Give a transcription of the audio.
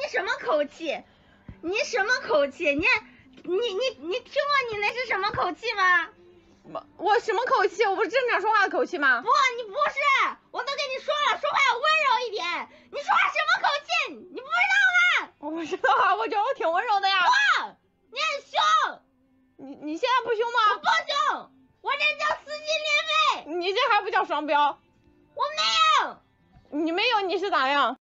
什么口气？你什么口气？你听过你那是什么口气吗？ 我什么口气？我不是正常说话的口气吗？ 不，你不是，我都跟你说了，说话要温柔一点。你说话什么口气？你不知道吗？ 我不知道啊，我觉得我挺温柔的呀。 不，你很凶。 你现在不凶吗？ 我不凶，我这叫撕心裂肺。 你这还不叫双标？ 我没有。 你没有，你是咋样？